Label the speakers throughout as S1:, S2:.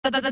S1: Hello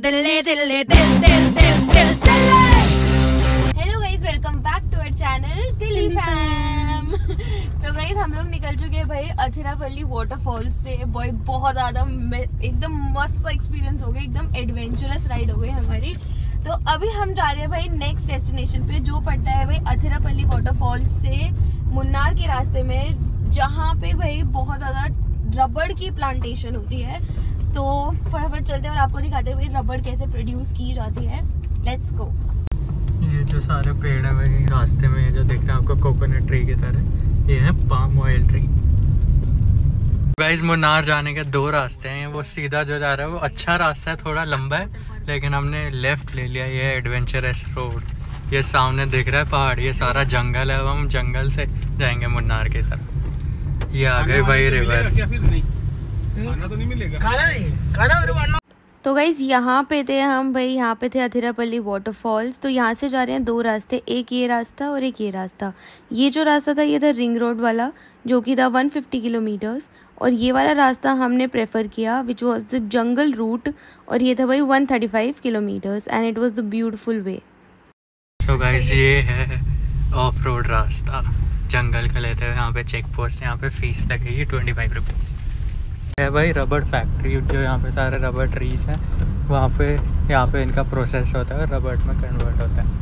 S1: guys, welcome back to our channel Delhi fam. तो guys हम लोग निकल चुके हैं भाई अथिरापल्ली वाटरफॉल से। बॉय बहुत ज्यादा एकदम मस्त एक्सपीरियंस हो गया, एकदम एडवेंचरस राइड हो गई हमारी। तो अभी हम जा रहे हैं भाई नेक्स्ट डेस्टिनेशन पे, जो पड़ता है भाई अथिरापल्ली वाटरफॉल से मुन्नार के रास्ते में, जहाँ पे भाई बहुत ज्यादा रबड़ की प्लांटेशन होती है। तो फटाफट चलते हैं और आपको दिखाते हैं भाई रबड़ कैसे प्रोड्यूस की जाती है। Let's go.
S2: ये जो सारे पेड़ है भाई रास्ते में जो दिख रहे हैं आपको कोकोनट ट्री की तरह, ये है palm oil tree. Guys Munnar जाने के दो रास्ते हैं। वो सीधा जो जा रहा है वो अच्छा रास्ता है, थोड़ा लंबा है, लेकिन हमने लेफ्ट ले लिया। ये एडवेंचरस रोड। ये सामने दिख रहा है पहाड़, ये सारा जंगल है। अब हम जंगल से जाएंगे मुन्नार की तरफ। ये आ गए भाई रिवर।
S3: खाना तो नहीं मिलेगा, खाना नहीं, खाना।
S1: तो गाइज यहाँ पे थे हम भाई, यहाँ पे थे अथिरापल्ली वाटरफॉल्स। तो यहाँ से जा रहे हैं दो रास्ते, एक ये रास्ता और एक ये रास्ता। ये जो रास्ता था ये था रिंग रोड वाला, जो कि था 150 किलोमीटर्स, और ये वाला रास्ता हमने प्रेफर किया which was the jungle route, और ये था भाई 135 kilometres and it was the beautiful way.
S2: So guys ये है ऑफ रोड रास्ता, जंगल का लेते हुए। यहाँ पे चेक पोस्ट है, यहाँ पे फीस लगेगी 25 रुपीज़ है भाई। रबड़ फैक्ट्री जो यहाँ पे सारे रबड़ ट्रीज हैं, वहाँ पे यहाँ पे इनका प्रोसेस होता है, रबड़ में कन्वर्ट होता है।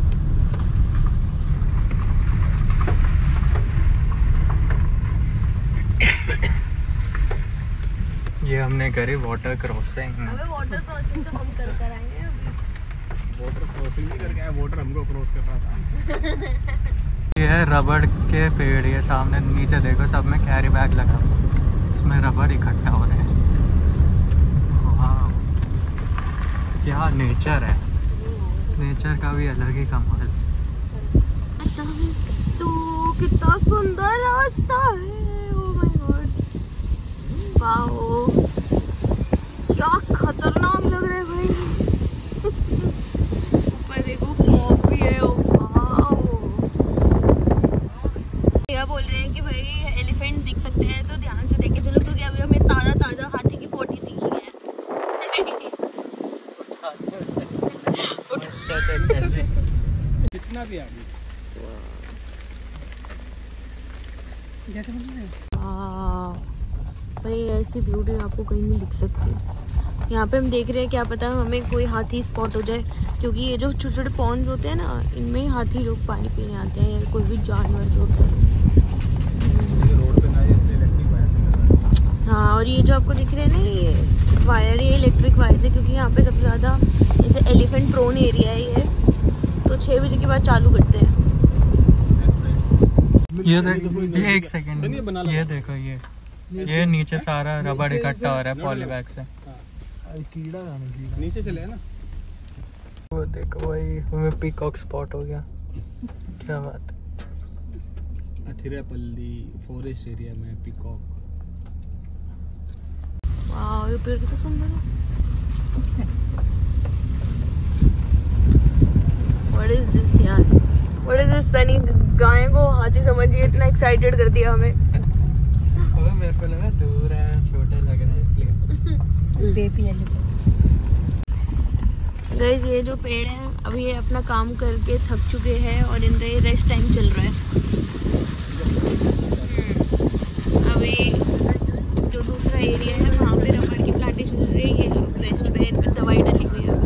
S2: ये हमने करी वाटर क्रॉसिंग।
S1: अबे वाटर क्रॉसिंग तो हम कर आएंगे।
S3: वाटर क्रॉसिंग नहीं करके आया, वाटर हमको क्रॉस कर रहा था।
S2: ये है रबड़ के पेड़, ये सामने नीचे देखो सब में कैरी बैग लगा, इसमें रबड़ इकट्ठा हो रहे हैं। वाह क्या नेचर है, नेचर का भी अलग ही कमाल।
S1: तो कितना सुंदर रास्ता है, ओह माय गॉड, वाओ क्या खतरनाक लग रहा है भाई। ऊपर देखो फॉग भी है, क्या बोल रहे हैं कि भाई एलिफेंट दिख सकते हैं, तो ध्यान से देखे चलो, क्योंकि अभी हमें ताजा ताजा हाथी की पोटी दिखी है।
S3: कितना दिया अभी?
S1: भाई ऐसी ब्यूटी आपको कहीं नहीं दिख सकती। यहाँ पे हम देख रहे हैं, क्या पता हमें कोई हाथी स्पॉट हो जाए, क्योंकि ये जो छोटे छोटे पॉन्ड्स होते हैं ना, इनमें हाथी लोग पानी पीने आते हैं, या कोई भी जानवर जो होता है। हाँ, और ये जो आपको दिख रहे हैं ना, ये वायर, ये इलेक्ट्रिक वायर है, क्योंकि यहाँ पे सबसे ज़्यादा जैसे एलिफेंट प्रोन एरिया है ये, तो 6 बजे के बाद चालू करते हैं।
S2: ये देखो, ये एक सेकंड, ये देखो, ये नीचे सारा रबड़ इकट्ठा हो रहा है पॉलीबैग से।
S3: कीड़ा नीचे चले ना,
S2: वो देखो भाई हमें पीकॉक स्पॉट हो गया। क्या बात है।
S3: अथिरापल्ली फॉरेस्ट एरिया में पीकॉक।
S1: वाह, ये पेड़ कितना सुंदर है। What is this यार? What is this Sunny? गाय को हाथी समझिए, इतना एक्साइटेड कर दिया हमें।
S2: अबे मेरे को लगा दूर है, छोटे लग रहे हैं इसलिए।
S1: Baby elephant. गाइस ये जो पेड़ हैं, अभी ये अपना काम करके थक चुके हैं और इनका ये रेस्ट टाइम चल रहा है। अभी जो दूसरा एरिया है वहाँ पे रबड़ की प्लांटेशन चल रही है, ये लोग रेस्ट पे, इन पे दवाई डली हुई है।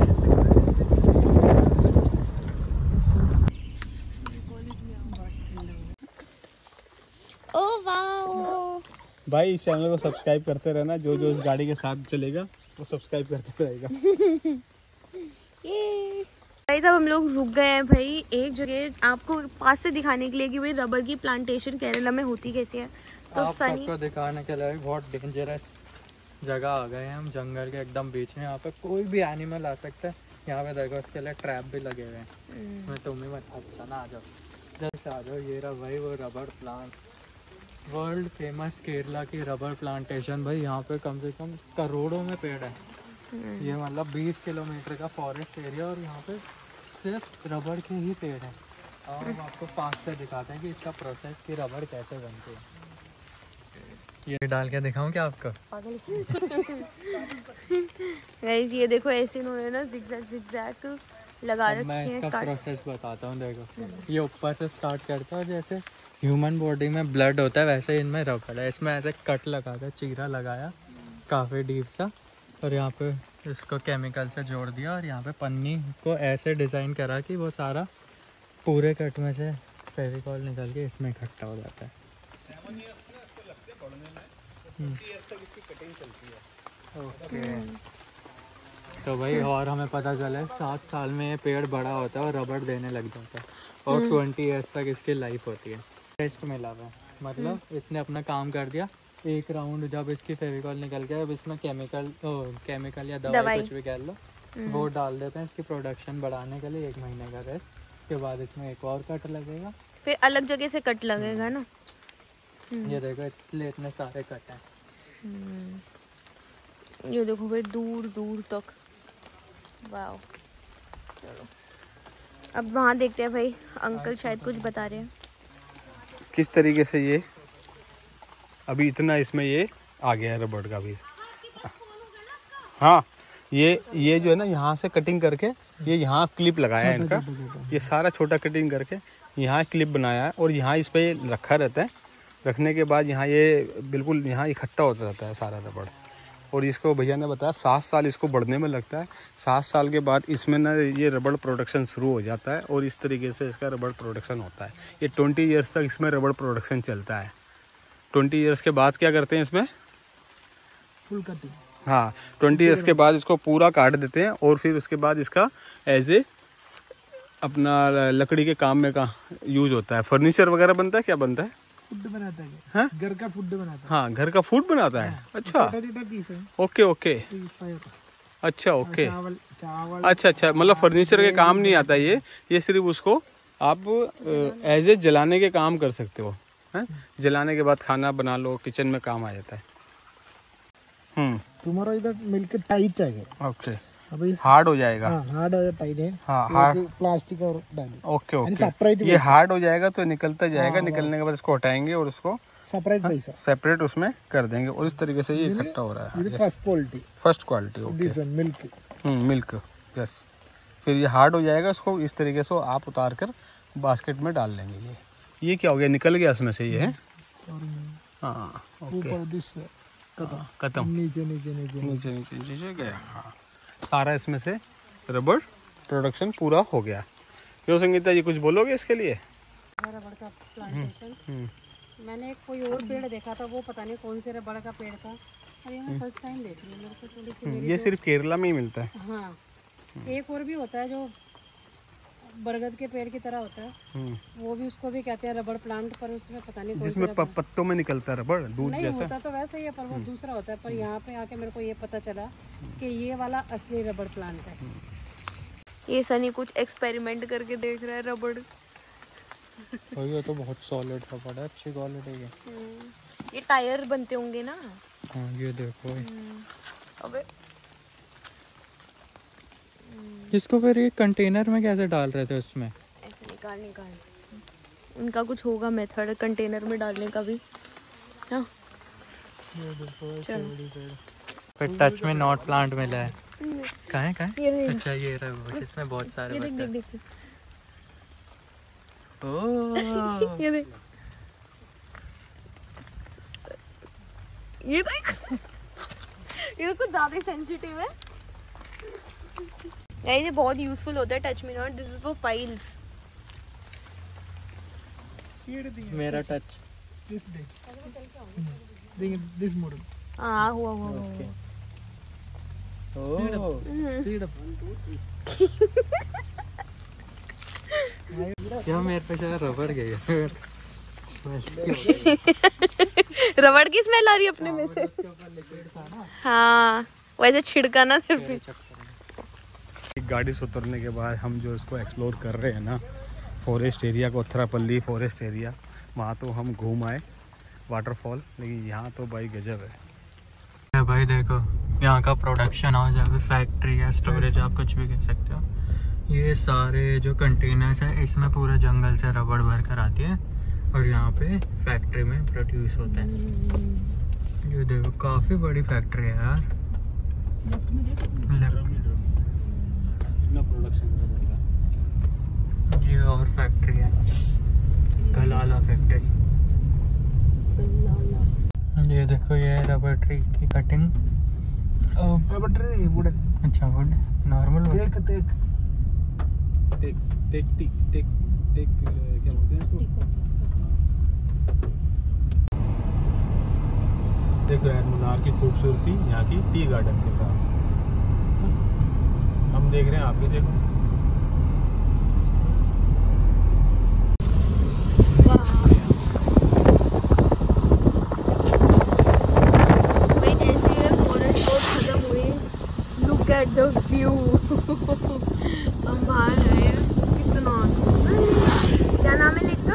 S1: ओह वाओ
S3: भाई इस चैनल को सब्सक्राइब करते रहना, जो जो इस गाड़ी के साथ चलेगा वो सब्सक्राइब करते रहेगा।
S1: ये गाइस अब हम लोग रुक गए हैं भाई एक जगह, आपको पास से दिखाने के लिए कि भाई रबड़ की प्लांटेशन केरला में होती कैसी है। तो
S2: आप सबको दिखाने के लिए बहुत डेंजरस जगह आ गए हैं हम, जंगल के एकदम बीच में। यहाँ पे कोई भी एनिमल आ सकता है। यहाँ पे देखो इसके लिए ट्रैप भी लगे हुए हैं, इसमें तुम ही मत फंस जाना। आ जाओ, जल्दी से आ जाओ। ये रहा भाई वो रबड़ प्लांट, वर्ल्ड फेमस केरला की रबड़ प्लांटेशन। भाई यहाँ पे कम से कम करोड़ों में पेड़ है। ये मतलब 20 किलोमीटर का फॉरेस्ट एरिया, और यहाँ पे सिर्फ रबड़ के ही पेड़ हैं। और हम आपको पास से दिखाते हैं कि इसका प्रोसेस की रबड़ कैसे बनती है। ये डाल के दिखाऊं क्या आपको?
S1: पागल गाइस ये देखो ऐसे इन्होंने ना जिगजैग लगा
S2: अब
S1: रखी
S2: मैं
S1: है
S2: इसका
S1: कट्स।
S2: प्रोसेस बताता हूँ। देखो ये ऊपर से स्टार्ट करता है, जैसे ह्यूमन बॉडी में ब्लड होता है वैसे इनमें रबड़ है। इसमें ऐसे कट लगा दिया, चीरा लगाया काफ़ी डीप सा, और यहाँ पे इसको केमिकल से जोड़ दिया, और यहाँ पे पन्नी को ऐसे डिज़ाइन करा कि वो सारा पूरे कट में से फेविकॉल निकल के इसमें इकट्ठा हो जाता है। ओके तो भाई और हमें पता चला है 7 साल में ये पेड़ बड़ा होता है और रबड़ देने लग जाता है, और 20 ईयर्स तक इसकी लाइफ होती है। टेस्ट मिला हुआ है, मतलब इसने अपना काम कर दिया। एक राउंड जब इसकी फेविकॉल निकल गया, अब इसमें केमिकल या दवाई कुछ भी कह लो वो डाल देते हैं इसकी प्रोडक्शन बढ़ाने के लिए। 1 महीने का रेस्ट, उसके बाद इसमें एक और कट लगेगा,
S1: फिर अलग जगह से कट लगेगा ना।
S2: ये देखो इसलिए इतने सारे कट हैं।
S1: ये देखो भाई दूर दूर तक। वाओ चलो अब वहाँ देखते हैं भाई, अंकल शायद कुछ बता रहे हैं
S3: किस तरीके से ये अभी इतना इसमें ये आ गया है रबड़ का भी। हाँ ये जो है ना यहाँ से कटिंग करके ये यहाँ क्लिप लगाया है इनका, ये सारा छोटा कटिंग करके यहाँ क्लिप बनाया है, और यहाँ इस पे रखा रहता है। रखने के बाद यहाँ ये बिल्कुल यहाँ इकट्ठा होता रहता है सारा रबड़। और इसको भैया ने बताया 7 साल इसको बढ़ने में लगता है। 7 साल के बाद इसमें ना ये रबड़ प्रोडक्शन शुरू हो जाता है, और इस तरीके से इसका रबड़ प्रोडक्शन होता है। ये 20 ईयर्स तक इसमें रबड़ प्रोडक्शन चलता है। 20 ईयर्स के बाद क्या करते हैं इसमें?
S4: Full cutting.
S3: हाँ 20 ईयर्स के बाद इसको पूरा काट देते हैं, और फिर उसके बाद इसका एज ए अपना लकड़ी के काम में का यूज होता है। फर्नीचर वगैरह बनता है, क्या बनता है?
S4: फूड बनाता है,
S3: हाँ?
S4: घर का फूड बनाता है।
S3: हाँ घर का फूड बनाता है। अच्छा
S4: छोटा छोटा पीस है।
S3: Okay okay
S4: piece fire.
S3: अच्छा ओके
S4: चावल चावल।
S3: अच्छा मतलब फर्नीचर के काम नहीं आता ये सिर्फ उसको आप एज ए जलाने के काम कर सकते हो, हैं? जलाने के बाद खाना बना लो, किचन में काम आ जाता है।
S4: तुम्हारा इधर मिलकर टाइट चाहिए।
S3: ओके
S4: अभी
S3: हार्ड हो जाएगा।
S4: हाँ हार्ड और टाइट है।
S3: हाँ हार्ड
S4: प्लास्टिक और डाली
S3: ओके ओके
S4: सेपरेट।
S3: ये हार्ड हो जाएगा तो निकलता जाएगा, निकलने के बाद इसको हटाएंगे और उसको
S4: सेपरेट पैसा
S3: सेपरेट उसमें कर देंगे, और इस तरीके से ये इकट्ठा हो रहा है।
S4: First quality.
S3: First quality
S4: this
S3: okay
S4: milk.
S3: Milk yes. फिर ये हार्ड हो जाएगा, इसको इस तरीके से आप उतार कर बास्केट में डाल लेंगे। ये क्या हो गया, निकल गया इसमें से ये है। हाँ ओके
S4: ऊपर दिस
S3: खत्म।
S4: नीचे नीचे नीचे
S3: नीचे नीचे नीचे गया। हाँ सारा इसमें से रबड़ प्रोडक्शन पूरा हो गया। क्यों संगीता जी कुछ बोलोगे इसके लिए?
S5: रबड़ का प्लांटेशन मैंने कोई और पेड़ देखा था, वो पता नहीं कौन से रबड़ का पेड़ था, और ये मैं फर्स्ट टाइम देख रही हूँ। मेरे को थोड़ी सी मेरी
S3: ये सिर्फ केरला में ही मिलता है।
S5: हाँ एक और भी होता है जो बरगद के पेड़ की तरह होता है, वो भी उसको भी कहते हैं रबड़ प्लांट, पर उसमें पता नहीं कौन से
S3: जिसमें पत्तों में निकलता है रबड़ दूध
S5: नहीं
S3: जैसा।
S5: होता तो वैसे ही है, पर वो दूसरा होता है। पर यहाँ पे आके मेरे को ये पता चला कि ये वाला असली रबड़ प्लांट है।
S1: ये सनी कुछ एक्सपेरिमेंट करके देख रहा है रबड़।
S2: ये तो बहुत सॉलिड रबड़ है, अच्छी क्वालिटी के।
S1: ये टायर बनते होंगे ना।
S2: हाँ ये देखो
S1: अबे
S2: इसको फिर ये कंटेनर में कैसे डाल रहे थे उसमें?
S1: ऐसे निकाल उनका कुछ होगा मेथड कंटेनर में डालने का भी। हाँ
S2: फिर टच में नॉट प्लांट मिला है। कहाँ है
S1: ये रही।
S2: अच्छा ये रहा, इसमें बहुत सारे
S1: ये देख
S2: बच्चे।
S1: देख देख
S2: ओह
S1: ये देख ये देख ये तो कुछ ज्यादा ही सेंसिटिव है। ये बहुत यूजफुल होता है touch me not. This is for piles.
S2: मेरा टच
S4: दिस मॉडल।
S1: हाँ हुआ
S2: ओके।
S4: Speed up.
S2: क्या मेरे पे शायद रबड़ गई है।
S1: रबड़ की स्मेल आ रही है अपने में से। हाँ वैसे छिड़का ना सिर्फ।
S3: गाड़ी से उतरने के बाद हम जो इसको एक्सप्लोर कर रहे हैं ना, फॉरेस्ट एरिया को, कोथरापल्ली फॉरेस्ट एरिया, वहाँ तो हम घूम आए वाटरफॉल, लेकिन यहाँ तो भाई गजब है
S2: भाई। देखो यहाँ का प्रोडक्शन हाउस है, फैक्ट्री या स्टोरेज आप कुछ भी कह सकते हो। ये सारे जो कंटेनर्स है इसमें पूरे जंगल से रबड़ भर कर आती है, और यहाँ पे फैक्ट्री में प्रोड्यूस होता है। ये देखो काफी बड़ी फैक्ट्री है यार।
S1: लेफ्ट में देखो।
S3: इतना प्रोडक्शन
S2: ये और फैक्ट्री है, गलाला फैक्ट्री। ये देखो ये रबर ट्री की कटिंग।
S4: Rubber tree wooden.
S2: अच्छा wood normal wood.
S4: Teak teak
S3: teak teak teak teak teak क्या बोलते हैं इसको? देखो यार मुन्नार की खूबसूरती यहाँ की टी गार्डन के साथ। हम देख रहे हैं, आप भी देखो।
S1: भाई जैसे ये फॉरेस्ट रोड खत्म हुई, लुक एट द व्यू। हम बाहर आए हैं, कितना सुंदर है। क्या नाम है लेक का?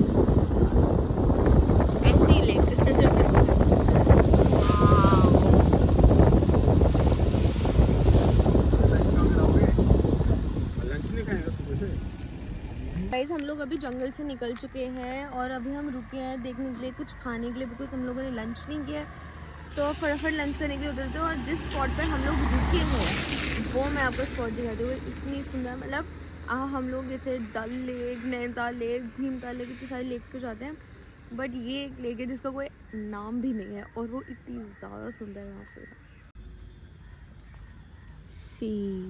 S1: Anti lake. गाइस हम लोग अभी जंगल से निकल चुके हैं और अभी हम रुके हैं देखने के लिए, कुछ खाने के लिए, बिकॉज हम लोगों ने लंच नहीं किया। तो फटाफट लंच करने के लिए उतरते हैं। और जिस स्पॉट पे हम लोग रुके हैं वो मैं आपको स्पॉट दिखाती हूँ। इतनी सुंदर, मतलब हम लोग जैसे Dal lake, Nainital lake, Bhimtal lake, इतनी सारी लेक्स पे जाते हैं, बट ये एक लेक है जिसका कोई नाम भी नहीं है और वो इतनी ज़्यादा सुंदर है। यहाँ पे सी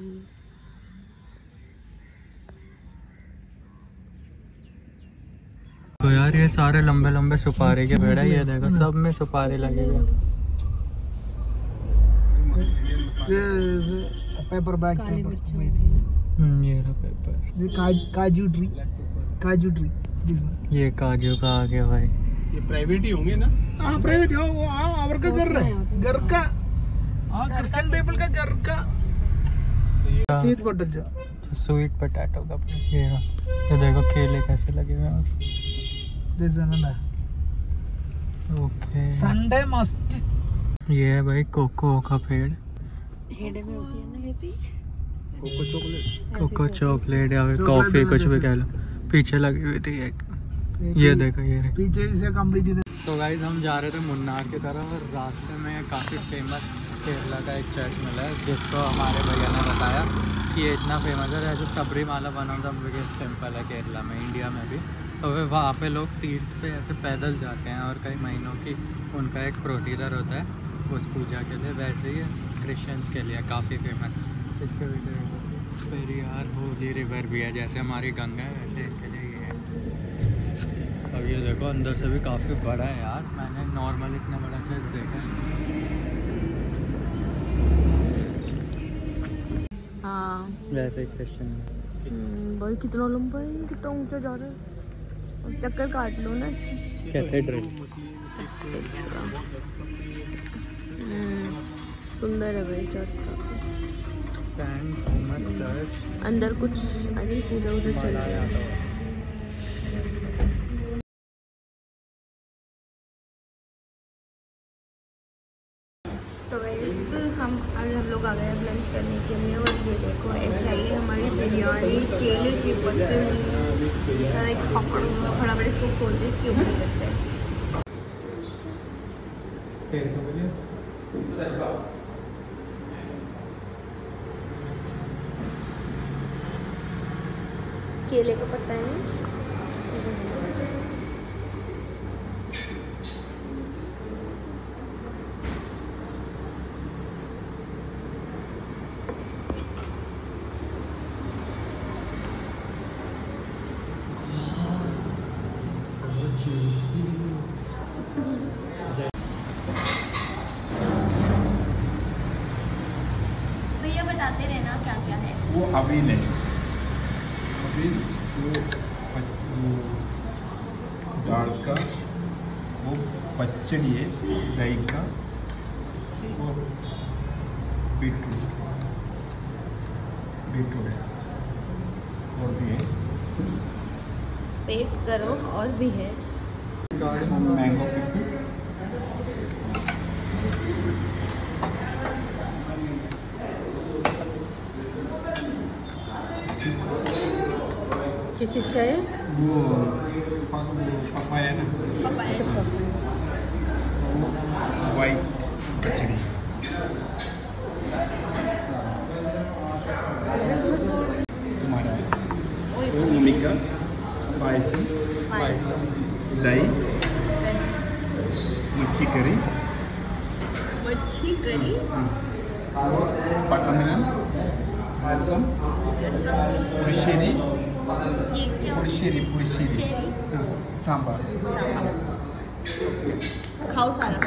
S2: तो यार ये सारे लंबे लंबे सुपारी के पेड़ है। ये देखो सब में सुपारी लगी हुई है।
S4: Paper bag paper.
S2: ये रहा पेपर।
S4: काजू ट्री दिस वन।
S2: ये काजू का आ गया भाई।
S3: ये प्राइवेट ही होंगे ना?
S4: हाँ प्राइवेट हो वो। हाँ और का घर है, घर का। हाँ क्रिश्चियन पीपल का घर का। Sweet potato.
S2: स्वीट पोटैटो का पेड़। ये रहा। ये देखो केले कैसे लगे हुए हैं।
S4: दिस वन है
S2: ओके।
S4: Sunday must.
S2: ये है भाई कोको का पेड़।
S1: हेड में होती है ना खेती।
S2: कोको चॉकलेट या फिर कॉफी कुछ भी कह लो। पीछे लगी हुई थी एक। ये देखो ये रही।
S4: पीछे से कंप्लीट।
S2: सो गाइस हम जा रहे थे मुन्नार की तरफ और रास्ते में काफ़ी फेमस केरला का एक चर्च मिला है, जिसको हमारे भैया ने बताया कि ये इतना फेमस है। जैसे Sabarimala one of the biggest temple है केरला में, इंडिया में भी। तो वे वहाँ पे लोग तीर्थ पे ऐसे पैदल जाते हैं और कई महीनों की उनका एक प्रोसीजर होता है उस पूजा के लिए। वैसे ही क्रिश्चियंस के लिए काफ़ी फेमस है। इसके पेरियार होली रिवर भी है, जैसे हमारी गंगा है वैसे इनके लिए ये है। अब ये देखो अंदर से भी काफ़ी बड़ा है यार। मैंने नॉर्मल इतना बड़ा चर्च देखा है।
S1: हाँ
S2: वैसे क्रिश्चियन
S1: भाई कितना लंबा है, कितना ऊंचा जा रहा है। चक्कर काट लो ना।
S2: कैथेड्रल
S1: सुंदर है भाई चर्च काफी।
S2: Saint Thomas church.
S1: अंदर कुछ अरे पूजा उधर चल रहा है। तो गाइस हम लोग आ गए अब लंच करने के लिए। और ये देखो ऐसे आई है हमारी बिरयानी, केले के पत्ते में फटाफट इसको खोलते इसके ऊपर करते हैं। केले का पत्ता है ना। भैया बताते रहना क्या क्या है।
S3: वो अवील है। अवील वो दाल का, वो पचड़ी है दही का, और बीटरूट है और भी है।
S1: पेट करो और भी है।
S3: मैंगो पिकल,
S5: किस चीज़ का है?
S3: वो पपाया ना।
S4: वाइट खिचड़ी तुम्हारा है तो मम्मी का पायसम दही मच्छी करी पटमन रसम पुलिशेरी सांबार
S1: खाओ सारा